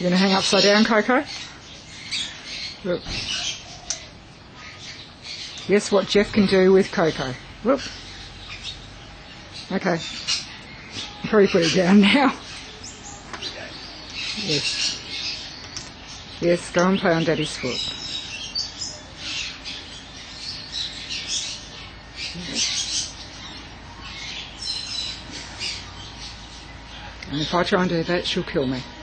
You're going to hang upside down, Coco? Look. Guess what Jeff can do with Coco. Whoop. Okay. Probably put it down now. Yes. Yes, go and play on Daddy's foot. And if I try and do that, she'll kill me.